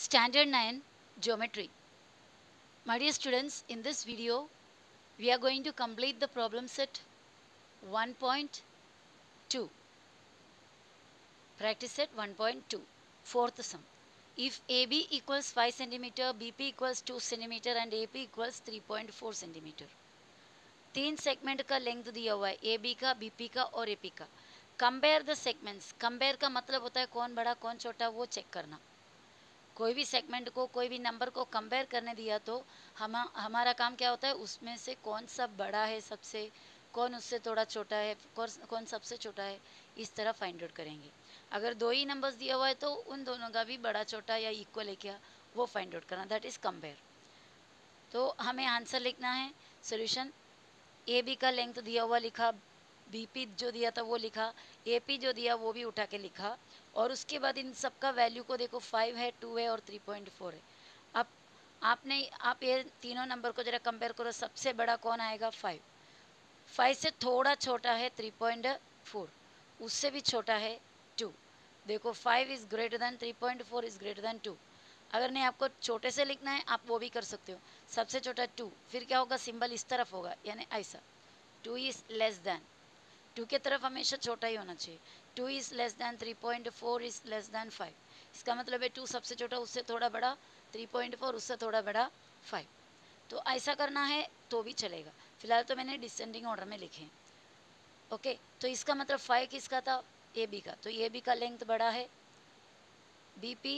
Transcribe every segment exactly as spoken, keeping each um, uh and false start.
Standard nine Geometry. My dear students, in this video, we are going to complete the problem set one point two. Practice set one point two. Fourth sum. If A B equals five centimeter, B P equals two centimeter and A P equals three point four centimeter. तीन segment का length दिया हुआ है, A B का, B P का और A P का. Compare the segments. Compare का मतलब होता है कौन बड़ा कौन छोटा वो चेक करना. कोई भी सेगमेंट को कोई भी नंबर को कंपेयर करने दिया तो हम हमारा काम क्या होता है, उसमें से कौन सा बड़ा है सबसे, कौन उससे थोड़ा छोटा है, कौन सबसे छोटा है, इस तरह फाइंड आउट करेंगे. अगर दो ही नंबर्स दिया हुआ है तो उन दोनों का भी बड़ा छोटा या इक्वल है क्या वो फाइंड आउट करना, दैट इज़ कंपेयर. तो हमें आंसर लिखना है. सोल्यूशन ए बी का लेंथ दिया हुआ लिखा, बी पी जो दिया था वो लिखा, ए पी जो दिया वो भी उठा के लिखा, और उसके बाद इन सब का वैल्यू को देखो, फाइव है, टू है और थ्री पॉइंट फोर है. अब आपने आप ये तीनों नंबर को जरा कंपेयर करो, सबसे बड़ा कौन आएगा, फाइव. फाइव से थोड़ा छोटा है थ्री पॉइंट फोर, उससे भी छोटा है टू. देखो five is greater than three point four is greater than two. अगर नहीं आपको छोटे से लिखना है आप वो भी कर सकते हो. सबसे छोटा टू, फिर क्या होगा, सिंबल इस तरफ होगा, यानी ऐसा. Two is less than, two के तरफ हमेशा छोटा ही होना चाहिए. Two is less than three point four is less than five. इसका मतलब है टू सबसे छोटा, उससे थोड़ा बड़ा थ्री पॉइंट फोर, उससे थोड़ा बड़ा फाइव. तो ऐसा करना है तो भी चलेगा. फिलहाल तो मैंने डिसेंडिंग ऑर्डर में लिखे हैं. ओके, तो इसका मतलब फाइव किसका था, ए बी का. तो ए बी का लेंथ बड़ा है, B P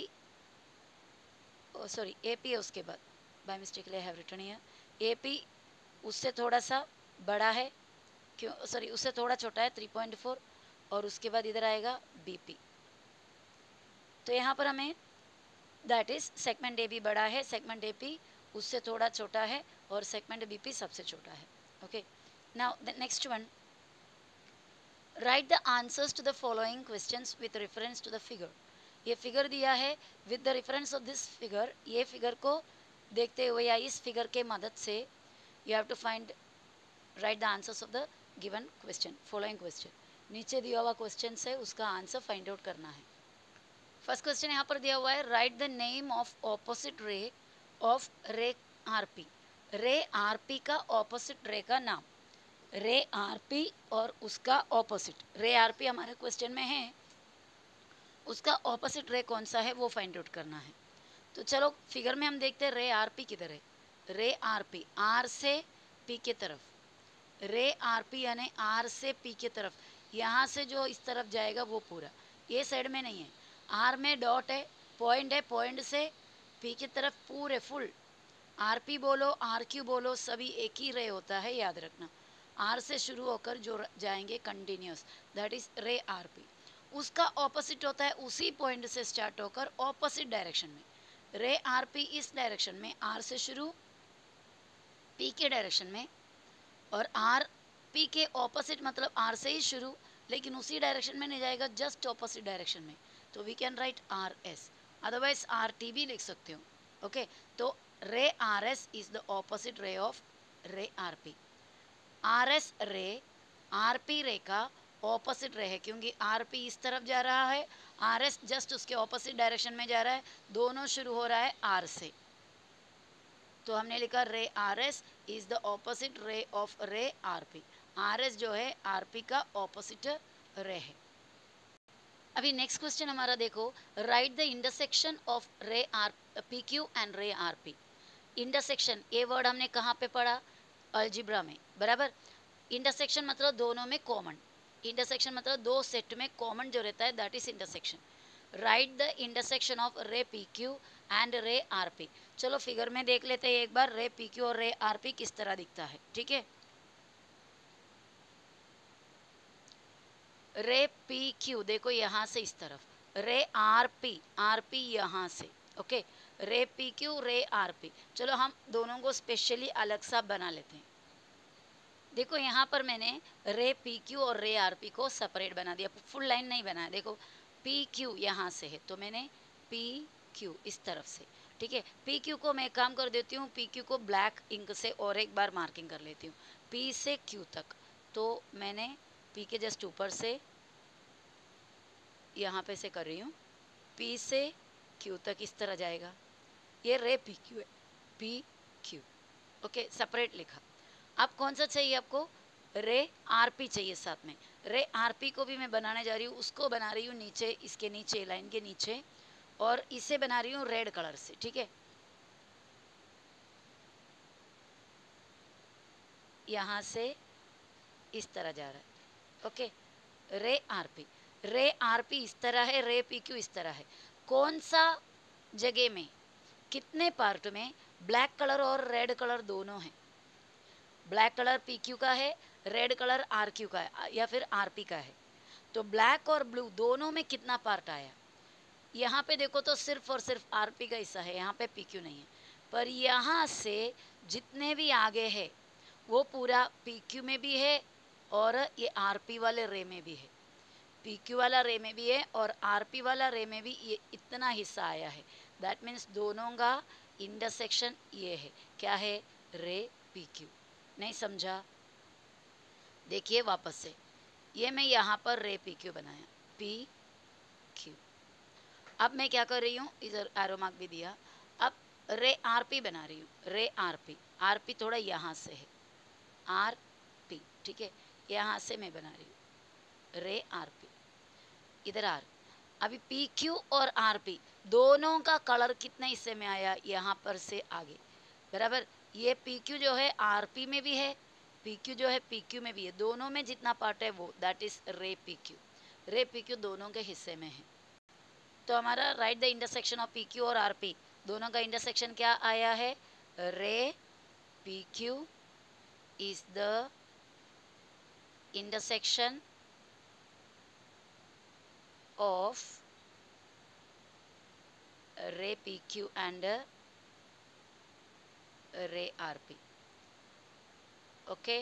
sorry A P है उसके बाद, by mistakenly I have written here. A P उससे थोड़ा सा बड़ा है, क्यों सॉरी उससे थोड़ा छोटा है थ्री पॉइंट फोर, और उसके बाद इधर आएगा बी पी. तो यहाँ पर हमें that is segment A B बड़ा है, सेगमेंट ए पी उससे थोड़ा छोटा है और सेगमेंट बी पी सबसे छोटा है. Okay, now the next one, right the answers to the following questions with reference to the figure. ये फिगर दिया है, with the reference of this figure, ये फिगर को देखते हुए या इस फिगर के मदद से you have to find right the answers of the given question, following question. नीचे दिया हुआ क्वेश्चन से उसका आंसर फाइंड आउट करना है. फर्स्ट क्वेश्चन यहाँ पर दिया हुआ है, right the name of opposite ray of ray R P. Ray R P का ऑपोजिट रे का नाम, रे आर पी और उसका ऑपोजिट. रे आर पी हमारे क्वेश्चन में है, उसका ऑपोजिट रे कौन सा है वो फाइंड आउट करना है. तो चलो फिगर में हम देखते हैं रे आर पी किधर है. रे आर पी आर से पी के तरफ, रे आर पी यानी आर से पी के तरफ, यहाँ से जो इस तरफ जाएगा वो पूरा, ये साइड में नहीं है. आर में डॉट है, पॉइंट है, पॉइंट से पी की तरफ पूरे फुल. आर पी बोलो आर क्यू बोलो सभी एक ही रे होता है, याद रखना. आर से शुरू होकर जो जाएंगे continuous, that is ray R P. उसका ऑपोजिट होता है उसी पॉइंट से स्टार्ट होकर ऑपोजिट डायरेक्शन में. रे आर पी इस डायरेक्शन में, आर से शुरू पी के डायरेक्शन में, और आर पी के ऑपोजिट मतलब आर से ही शुरू लेकिन उसी डायरेक्शन में नहीं जाएगा, जस्ट ऑपोजिट डायरेक्शन में. तो we can write R S, otherwise R T भी लिख सकते हो. ओके, तो ray R S is the opposite ray of ray R P. R S ray R P ray का ऑपोजिट रे है, क्योंकि आर पी इस तरफ जा रहा है, आर एस जस्ट उसके ऑपोजिट डायरेक्शन में जा रहा है, दोनों शुरू हो रहा है आर से. तो हमने लिखा ray R S is the opposite ray of ray R P. R S जो है आर पी का ऑपोजिट रे है. अभी नेक्स्ट क्वेश्चन हमारा देखो, right the intersection of ray R P Q and ray R P. Intersection, ये word हमने कहाँ पे पढ़ा, अलजिब्रा में, बराबर. इंटरसेक्शन मतलब दोनों में कॉमन, इंटरसेक्शन मतलब दो सेट में कॉमन जो रहता है, that is intersection. Right the intersection of ray P Q and ray R P. चलो फिगर में देख लेते हैं एक बार, रे पी क्यू और रे आर पी किस तरह दिखता है. ठीक है, रे पी क्यू देखो यहाँ से इस तरफ, ray R P R P यहाँ से. Okay, ray P Q ray R P. चलो हम दोनों को स्पेशली अलग सा बना लेते हैं. देखो यहाँ पर मैंने रे पी क्यू और रे आर पी को सेपरेट बना दिया, फुल लाइन नहीं बनाया. देखो पी क्यू यहाँ से है तो मैंने पी क्यू इस तरफ से. ठीक है, पी क्यू को मैं काम कर देती हूँ, पी क्यू को ब्लैक इंक से और एक बार मार्किंग कर लेती हूँ, पी से क्यू तक. तो मैंने पी के जस्ट ऊपर से यहाँ पे से कर रही हूँ, पी से क्यू तक इस तरह जाएगा, ये रे पी क्यू है, पी क्यू। ओके, सेपरेट लिखा। अब कौन सा चाहिए आपको, रे आरपी चाहिए साथ में। रे आरपी को भी मैं बनाने जा रही हूँ, उसको बना रही हूँ नीचे, इसके नीचे, लाइन के नीचे, और इसे बना रही हूँ रेड कलर से, ठीक है। यहाँ से इस तरह जा रहा है। ओके, रे आरपी, रे आरपी इस तरह है, रे पीक्यू इस तरह है। कौन सा जगह में, कितने पार्ट में ब्लैक कलर और रेड कलर दोनों है? ब्लैक कलर पीक्यू का है, रेड कलर आरक्यू का है या फिर आरपी का है। तो ब्लैक और ब्लू दोनों में कितना पार्ट आया? यहाँ पे देखो तो सिर्फ और सिर्फ आरपी का हिस्सा है, यहाँ पे पीक्यू नहीं है। पर यहाँ से जितने भी आगे है वो पूरा पीक्यू में भी है और ये आरपी वाले रे में भी है। पीक्यू वाला रे में भी है और आरपी वाला रे में भी ये इतना हिस्सा आया है। दैट मीन्स दोनों का इंटरसेक्शन ये है, क्या है, रे पीक्यू। नहीं समझा? देखिए वापस से, ये मैं यहाँ पर रे पीक्यू बनाया, पी क्यू। अब मैं क्या कर रही हूँ, इधर एरो मार्क भी दिया। अब रे आरपी बना रही हूँ, रे आरपी, आरपी थोड़ा यहाँ से है, आर पी, ठीक है, यहाँ से मैं बना रही हूँ रे आर पी, इधर आर। अभी पी क्यू और आर पी दोनों का कलर कितने हिस्से में आया, यहाँ पर से आगे, बराबर। ये पी क्यू जो है आर पी में भी है, पी क्यू जो है पी क्यू में भी है, दोनों में जितना पार्ट है वो, that is ray P Q. Ray P Q दोनों के हिस्से में है। तो हमारा right the intersection of P Q और आर पी, दोनों का इंटरसेक्शन क्या आया है, ray P Q is the intersection of ray P Q and ray R P. Okay.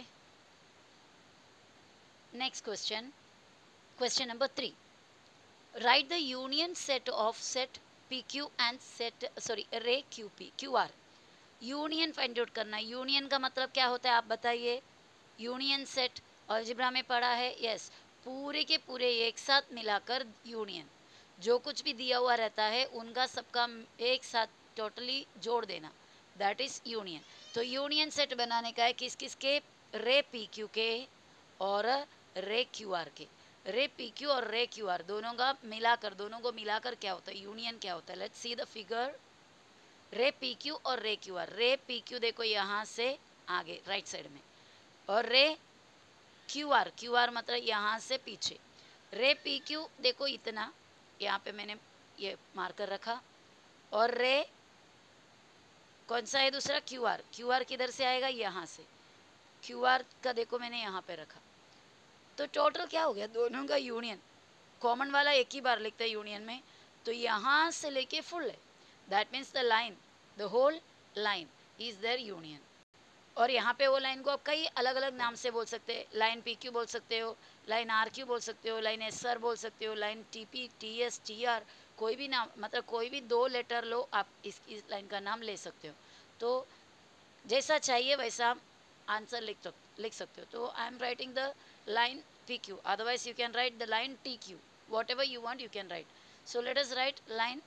Next question. Question number three. Write the union set of set P Q and set sorry ray Q P Q R. Union find out करना। Union का मतलब क्या होता है आप बताइए? Union set algebra में पढ़ा है, यस। पूरे के पूरे एक साथ मिलाकर यूनियन, जो कुछ भी दिया हुआ रहता है उनका सबका एक साथ टोटली जोड़ देना, दैट इज यूनियन। तो यूनियन सेट बनाने का है किस किस के, रे पी क्यू के और रे क्यू आर के। रे पी क्यू और रे क्यू आर दोनों का मिलाकर, दोनों को मिलाकर क्या होता है, यूनियन क्या होता है। Let's see the figure. Ray P Q और ray Q R, ray P Q देखो यहाँ से आगे राइट साइड में, और ray Q R, Q are मतलब यहाँ से पीछे। रे पी क्यू देखो इतना, यहाँ पे मैंने ये मार्कर रखा, और रे कौन सा है दूसरा, क्यू आर। क्यू आर किधर से आएगा, यहाँ से। क्यू आर का देखो मैंने यहाँ पे रखा। तो टोटल क्या हो गया, दोनों का यूनियन। कॉमन वाला एक ही बार लिखते हैं यूनियन में, तो यहाँ से लेके फुल है, that means the line, the whole line is their union. और यहाँ पे वो लाइन को आप कई अलग अलग नाम से बोल सकते हैं, लाइन पी क्यू बोल सकते हो, लाइन आर क्यू बोल सकते हो, लाइन एस आर बोल सकते हो, line T P, T S, T R, कोई भी नाम, मतलब कोई भी दो लेटर लो आप, इस इस लाइन का नाम ले सकते हो। तो जैसा चाहिए वैसा आंसर लिख लिख सकते हो। तो I am writing the line P Q, otherwise you can write the line T Q, whatever you want you can write. So let us write line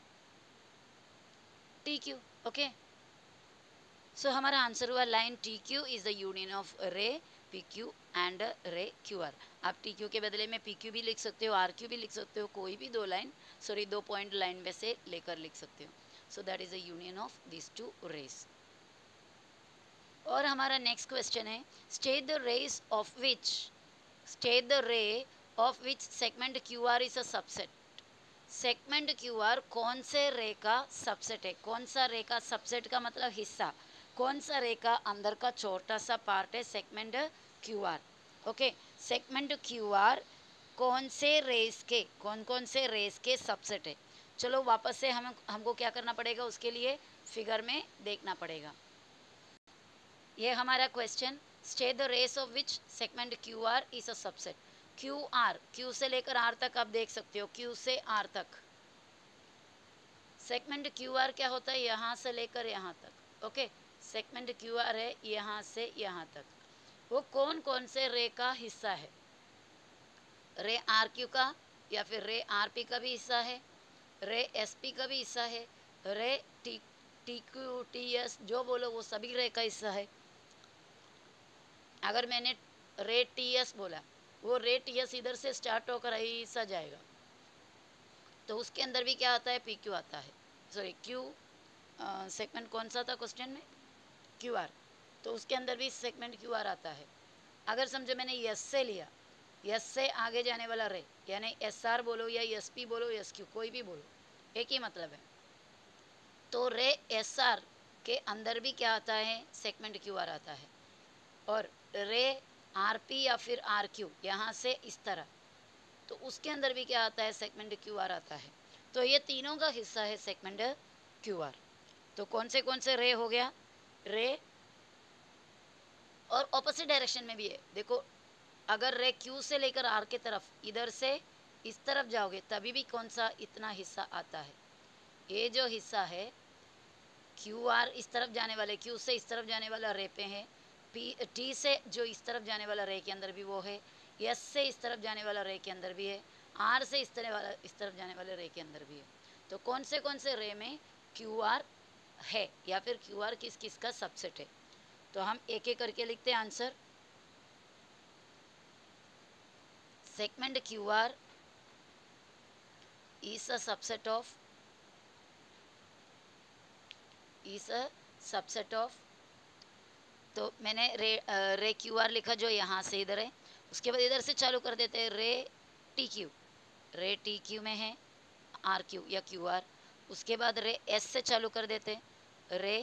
T Q. Okay, so हमारा answer हुआ line T Q is the union of ray P Q and ray Q R. आप T Q के बदले में P Q भी लिख सकते हो, आर क्यू भी लिख सकते हो, कोई भी दो लाइन सॉरी दो पॉइंट लाइन में से लेकर लिख सकते हो। So that is the union of this two rays. और हमारा नेक्स्ट क्वेश्चन है, state the rays of which state the ray of which segment Q R is a subset. Segment Q R कौन से रे का सबसेट है, कौन सा रे का सबसेट का मतलब हिस्सा, कौन सा रे का अंदर का छोटा सा पार्ट है segment Q R. Okay, segment Q R कौन से रेस के, कौन कौन से रेस के सबसेट है। चलो वापस से हम हमको क्या करना पड़ेगा, उसके लिए फिगर में देखना पड़ेगा। ये हमारा question, state the rays of which segment Q R is a subset. Q R, Q से लेकर आर तक आप देख सकते हो, क्यू से आर तक सेगमेंट क्यू आर क्या होता है, यहाँ से लेकर यहाँ तक। ओके, सेगमेंट क्यू आर है यहाँ से यहाँ तक। वो कौन कौन से रे का हिस्सा है, रे आर क्यू का या फिर रे आर पी का भी हिस्सा है, रे एस पी का भी हिस्सा है, ray T T Q T S जो बोलो वो सभी रे का हिस्सा है। अगर मैंने रे टी एस बोला, वो रे टी एस इधर से स्टार्ट होकर ऐसा जाएगा, तो उसके अंदर भी क्या आता है, पी क्यू आता है, सॉरी क्यू सेगमेंट कौन सा था क्वेश्चन में, क्यू आर, तो उसके अंदर भी सेगमेंट क्यू आर आता है। अगर समझो मैंने यस से लिया, यस से आगे जाने वाला रे, यानी एस आर बोलो या एस पी बोलो, एस क्यू कोई भी बोलो, एक ही मतलब है। तो रे एस आर के अंदर भी क्या आता है, सेगमेंट क्यू आर आता है। और रे आर पी या फिर आर क्यू यहाँ से इस तरह, तो उसके अंदर भी क्या आता है, सेगमेंट क्यू आर आता है। तो ये तीनों का हिस्सा है सेगमेंट क्यू आर। तो कौन से कौन से रे हो गया, रे, और ऑपोजिट डायरेक्शन में भी है। देखो अगर रे क्यू से लेकर आर के तरफ इधर से इस तरफ जाओगे तभी भी कौन सा इतना हिस्सा आता है, ये जो हिस्सा है क्यू आर इस तरफ जाने वाले, क्यू से इस तरफ जाने वाला रे पे है, पी टी से जो इस तरफ जाने वाला रे के अंदर भी वो है, एस से इस तरफ जाने वाला रे के अंदर भी है, आर से इस तरह वाला इस तरफ जाने वाले रे के अंदर भी है। तो कौन से कौन से रे में क्यू आर है या फिर क्यू आर किस किस का सबसेट है, तो हम एक एक करके लिखते हैं answer. segment Q R is a subset of is a subset of तो मैंने रे रे क्यू आर लिखा जो यहाँ से इधर है, उसके बाद इधर से चालू कर देते हैं ray T Q, ray T Q में है आर क्यू या क्यू आर, उसके बाद रे एस से चालू कर देते हैं रे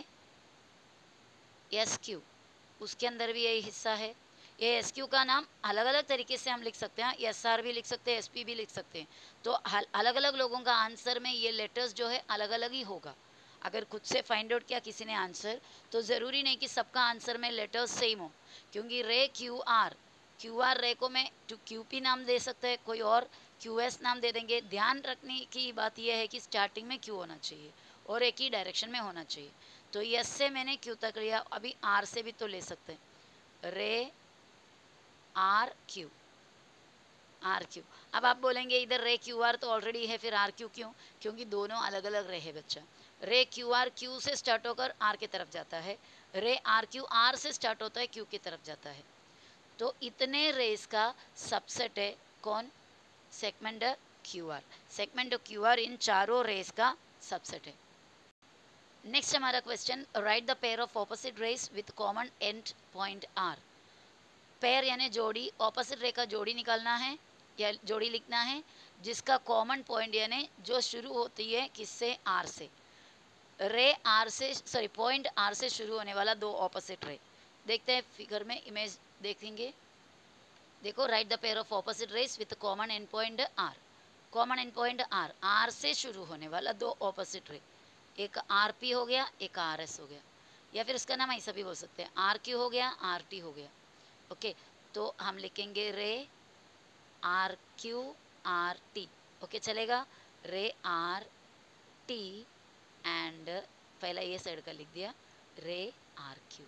एस क्यू, उसके अंदर भी यही हिस्सा है। ये एस क्यू का नाम अलग अलग तरीके से हम लिख सकते हैं, एस आर भी लिख सकते हैं, एस पी भी लिख सकते हैं। तो अलग अलग लोगों का आंसर में ये लेटर्स जो है अलग अलग ही होगा। अगर खुद से फाइंड आउट किया किसी ने आंसर, तो ज़रूरी नहीं कि सबका आंसर में लेटर्स सेम हो, क्योंकि रे क्यू आर क्यू आर रे को मैं टू क्यू पी नाम दे सकते हैं, कोई और क्यू एस नाम दे देंगे। ध्यान रखने की बात यह है कि स्टार्टिंग में क्यू होना चाहिए और एक ही डायरेक्शन में होना चाहिए। तो यस से मैंने क्यू तक लिया, अभी आर से भी तो ले सकते हैं, रे आर क्यू, आर क्यू। अब आप बोलेंगे इधर रे क्यू आर तो ऑलरेडी है, फिर आर क्यू क्यों, क्योंकि दोनों अलग अलग रे है बच्चा। रे क्यू आर क्यू से स्टार्ट होकर आर की तरफ जाता है, रे आर क्यू आर से स्टार्ट होता है क्यू की तरफ जाता है। तो इतने रेस का सबसेट है कौन, segment Q R. Segment Q R इन चारों रेस का सबसेट है। नेक्स्ट हमारा question, right the pair of opposite rays with common end point R. Pair यानी जोड़ी, ऑपोजिट रे का जोड़ी निकालना है या जोड़ी लिखना है जिसका कॉमन पॉइंट यानी जो शुरू होती है किससे, आर से। रे आर से सॉरी पॉइंट आर से शुरू होने वाला दो ऑपोजिट रे, देखते हैं फिगर में इमेज देखेंगे। देखो right the pair of opposite rays with common end point R. Common end point R, R से शुरू होने वाला दो ऑपोजिट रे, एक आर पी हो गया, एक आर एस हो गया, या फिर उसका नाम ऐसा भी बोल सकते हैं, आर क्यू हो गया, आर टी हो गया। ओके, तो हम लिखेंगे ray R Q R T. Okay चलेगा, रे आर टी एंड पहला ये साइड का लिख दिया रे आर क्यू।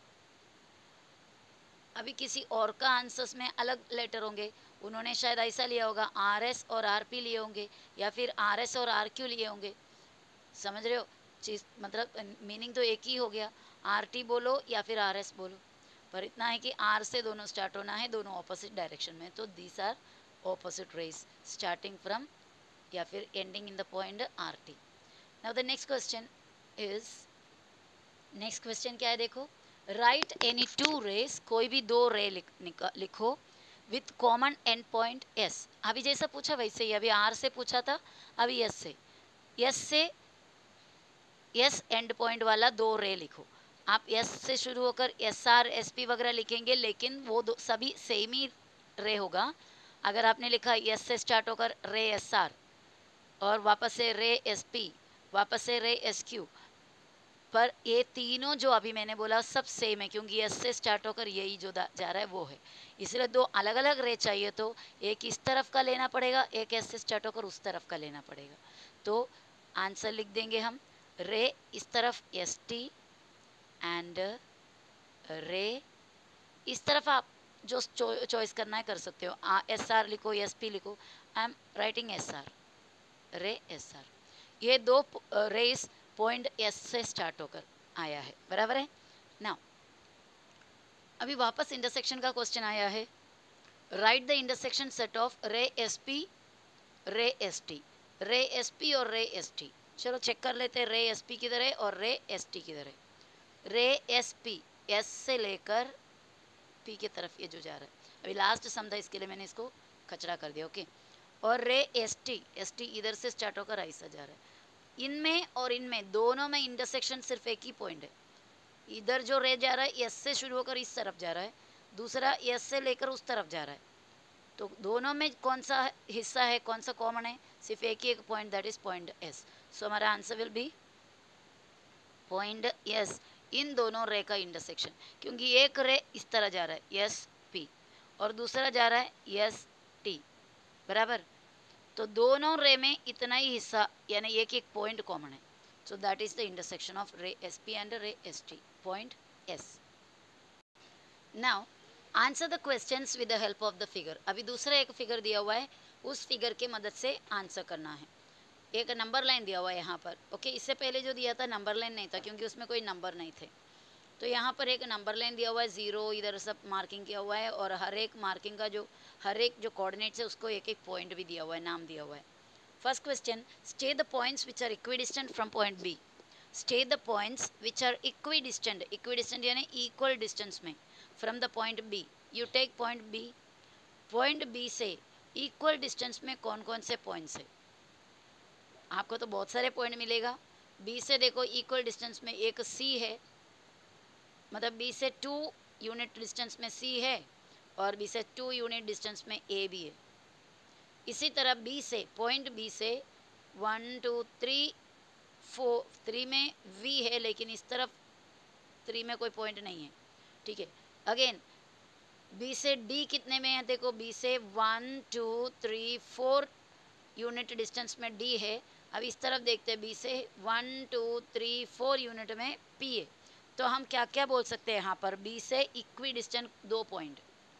अभी किसी और का आंसर्स में अलग लेटर होंगे, उन्होंने शायद ऐसा लिया होगा आर एस और आर पी लिए होंगे, या फिर आर एस और आर क्यू लिए होंगे। समझ रहे हो चीज़, मतलब मीनिंग तो एक ही हो गया, आर टी बोलो या फिर आर एस बोलो, पर इतना है कि आर से दोनों स्टार्ट होना है, दोनों ऑपोजिट डायरेक्शन में। तो these are opposite rays starting from या फिर ending in the point R T. Now the next question is, next question क्या है देखो, राइट एनी टू रेस, कोई भी दो रे लिख, लिखो with common end point S. अभी जैसा पूछा वैसे ही, अभी आर से पूछा था, अभी एस से, एस से एस एंड पॉइंट वाला दो रे लिखो। आप एस से शुरू होकर एस आर एस पी वगैरह लिखेंगे, लेकिन वो दो सभी सेम ही रे होगा। अगर आपने लिखा एस से स्टार्ट होकर रे एस आर और वापस से रे एस पी, वापस से रे एस क्यू, पर ये तीनों जो अभी मैंने बोला सब सेम है, क्योंकि एस से स्टार्ट होकर यही जो जा रहा है वो है, इसलिए दो अलग अलग रे चाहिए, तो एक इस तरफ का लेना पड़ेगा, एक एस से स्टार्ट होकर उस तरफ का लेना पड़ेगा। तो आंसर लिख देंगे हम, रे इस तरफ एस टी एंड रे इस तरफ, आप जो चॉइस करना है कर सकते हो, एस आर लिखो एस पी लिखो, I am writing S R, ray S R. ये दो रेस पॉइंट एस से स्टार्ट होकर आया है, बराबर है ना। अभी वापस इंटरसेक्शन का क्वेश्चन आया है, right the intersection set of ray S P ray S T, ray S P और रे एस टी। चलो चेक कर लेते हैं रे एस पी किधर है और रे एस टी किधर है। रे एस पी एस से लेकर पी की तरफ ये जो जा रहा है, अभी लास्ट सम था इसके लिए मैंने इसको कचरा कर दिया, ओके। और ray S T, S T इधर से स्टार्ट होकर ऐसा जा रहा है। इनमें और इनमें दोनों में इंटरसेक्शन सिर्फ एक ही पॉइंट है। इधर जो रे जा रहा है एस से शुरू होकर इस तरफ जा रहा है, दूसरा एस से लेकर उस तरफ जा रहा है। तो दोनों में कौन सा हिस्सा है, कौन सा कॉमन है, सिर्फ एक ही एक point, that is point S. So हमारा answer will be point S इन दोनों रे का इंटरसेक्शन, क्योंकि एक रे इस तरह जा रहा है एस पी और दूसरा जा रहा है एस टी, बराबर। तो दोनों रे में इतना ही हिस्सा यानी एक एक पॉइंट कॉमन है। So that is the intersection of ray S P and ray S T, point S. Now answer the questions with the help of the figure. अभी दूसरा एक फिगर दिया हुआ है, उस फिगर के मदद से आंसर करना है। एक नंबर लाइन दिया हुआ है यहाँ पर, ओके। इससे पहले जो दिया था नंबर लाइन नहीं था क्योंकि उसमें कोई नंबर नहीं थे। तो यहाँ पर एक नंबर लाइन दिया हुआ है, ज़ीरो इधर सब मार्किंग किया हुआ है और हर एक मार्किंग का जो हर एक जो कोऑर्डिनेट्स है उसको एक एक पॉइंट भी दिया हुआ है, नाम दिया हुआ है। First question, state the points which are equidistant from point B. State the points which are equidistant, equidistant यानी इक्वल डिस्टेंस में, from the point B. You take point B, point B से इक्वल डिस्टेंस में कौन कौन से points है। आपको तो बहुत सारे पॉइंट मिलेगा। बी से देखो इक्वल डिस्टेंस में एक सी है, मतलब बी से टू यूनिट डिस्टेंस में सी है और बी से टू यूनिट डिस्टेंस में ए भी है। इसी तरह बी से, पॉइंट बी से one two three four, three में वी है लेकिन इस तरफ थ्री में कोई पॉइंट नहीं है, ठीक है। अगेन बी से डी कितने में है, देखो बी से one two three four unit distance में डी है। अब इस तरफ देखते हैं, बी से one two three four unit में पी है। तो हम क्या क्या बोल सकते हैं यहाँ पर, बी से इक्वी डिस्टेंस दो पॉइंट,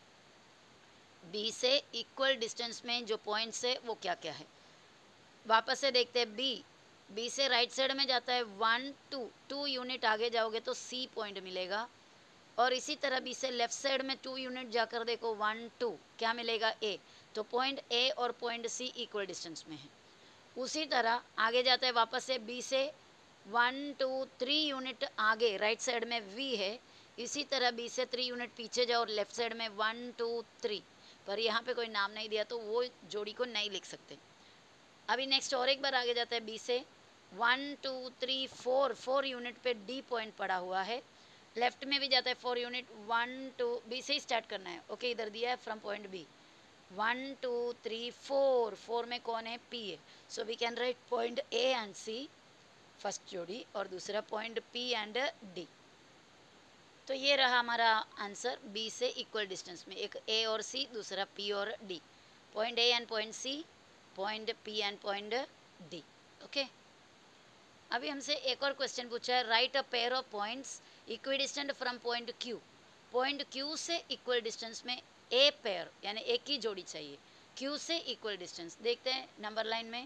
बी से इक्वल डिस्टेंस में जो पॉइंट्स है वो क्या क्या है। वापस से देखते हैं, बी बी से राइट साइड में जाता है वन टू, टू यूनिट आगे जाओगे तो सी पॉइंट मिलेगा। और इसी तरह बी से लेफ्ट साइड में टू यूनिट जाकर देखो वन टू, क्या मिलेगा, ए। तो पॉइंट ए और पॉइंट सी इक्वल डिस्टेंस में है। उसी तरह आगे जाता है, वापस से बी से वन टू थ्री यूनिट आगे राइट साइड में वी है। इसी तरह बी से थ्री यूनिट पीछे जाओ और लेफ्ट साइड में वन टू थ्री, पर यहाँ पे कोई नाम नहीं दिया तो वो जोड़ी को नहीं लिख सकते। अभी नेक्स्ट और एक बार आगे जाता है, बी से one two three four, four unit पे डी पॉइंट पड़ा हुआ है। लेफ्ट में भी जाता है four unit, one two, B से ही स्टार्ट करना है, ओके। इधर दिया है from point B, one two three four, four में कौन है, पी है। So we can write point A and C first जोड़ी और दूसरा पॉइंट पी एंड डी। तो ये रहा हमारा आंसर, बी से इक्वल डिस्टेंस में, एक ए और सी, दूसरा पी और D, point A and point C, point P and point D, okay. अभी हमसे एक और क्वेश्चन पूछा है, write a pair of points equidistant from point Q. Point Q से इक्वल डिस्टेंस में ए पेयर यानी एक ही जोड़ी चाहिए, क्यू से इक्वल डिस्टेंस। देखते हैं नंबर लाइन में,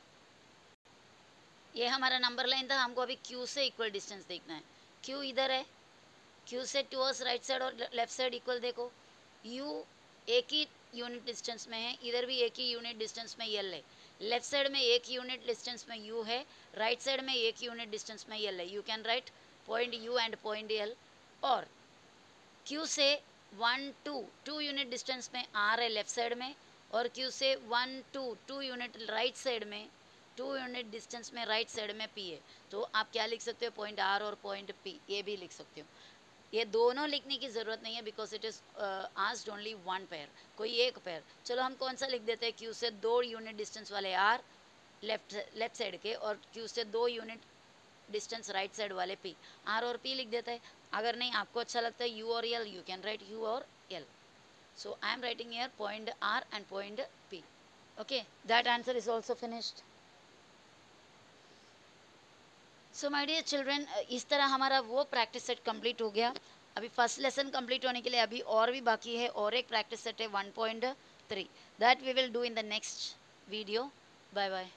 ये हमारा नंबर लाइन था, हमको अभी क्यू से इक्वल डिस्टेंस देखना है। क्यू इधर है, क्यू से टूवर्ड्स राइट साइड और लेफ्ट साइड इक्वल देखो, यू एक ही यूनिट डिस्टेंस में है, इधर भी एक ही यूनिट डिस्टेंस में यल है। लेफ्ट साइड में एक यूनिट डिस्टेंस में यू है, राइट साइड में एक यूनिट डिस्टेंस में यल है। You can write point U and point L. और क्यू से one two, two unit distance में आर है लेफ्ट साइड में, और क्यू से one two, two unit right side में, टू यूनिट डिस्टेंस में राइट साइड में पी है। तो आप क्या लिख सकते हो, पॉइंट आर और पॉइंट पी, ये भी लिख सकते हो। ये दोनों लिखने की ज़रूरत नहीं है because it is asked only one pair, कोई एक पेयर। चलो हम कौन सा लिख देते हैं, क्यू से दो यूनिट डिस्टेंस वाले आर लेफ्ट लेफ्ट साइड के, और क्यू से दो यूनिट डिस्टेंस राइट साइड वाले पी, आर और पी लिख देते हैं। अगर नहीं आपको अच्छा लगता है यू और L, you can write U और L. So I am writing here point R and point P, okay. That answer is also finished. So my dear children, इस तरह हमारा वो प्रैक्टिस सेट कंप्लीट हो गया। अभी फर्स्ट लेसन कंप्लीट होने के लिए अभी और भी बाकी है, और एक प्रैक्टिस सेट है one point three, that we will do in the next video. Bye bye.